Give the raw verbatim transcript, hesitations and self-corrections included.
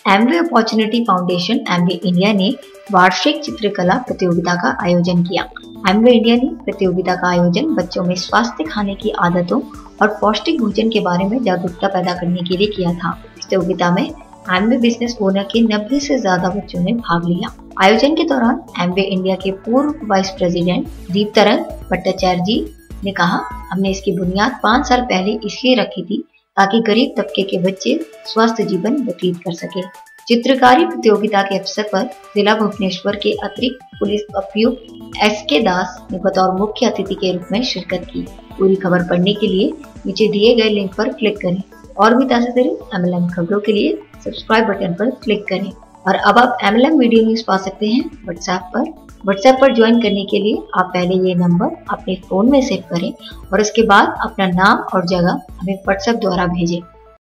Amway opportunity foundation Amway India ने वार्षिक चित्रकला प्रतियोगिता का आयोजन किया। एमवे इंडिया ने प्रतियोगिता का आयोजन बच्चों में स्वास्थ्य खाने की आदतों और पौष्टिक भोजन के बारे में जागरूकता पैदा करने के लिए किया था। प्रतियोगिता में एमवे बिजनेस ओनर के नब्बे से ज्यादा बच्चों ने भाग लिया। आयोजन के दौरान एमवे इंडिया के पूर्व वाइस प्रेसिडेंट दीपतरंग भट्टाचार्य जी ने कहा, हमने इसकी बुनियाद पाँच साल पहले इसलिए रखी थी ताकि गरीब तबके के बच्चे स्वस्थ जीवन व्यतीत कर सके। चित्रकारी प्रतियोगिता के अवसर पर जिला भुवनेश्वर के अतिरिक्त पुलिस उपायुक्त एस के दास ने बतौर मुख्य अतिथि के रूप में शिरकत की। पूरी खबर पढ़ने के लिए नीचे दिए गए लिंक पर क्लिक करें और भी ताज़ा तरीन एमएलएम खबरों के लिए सब्सक्राइब बटन पर क्लिक करें। और अब आप एमएलएम वीडियो न्यूज पा सकते हैं व्हाट्सएप पर। व्हाट्सएप पर ज्वाइन करने के लिए आप पहले ये नंबर अपने फोन में सेव करें और उसके बाद अपना नाम और जगह हमें व्हाट्सएप द्वारा भेजें।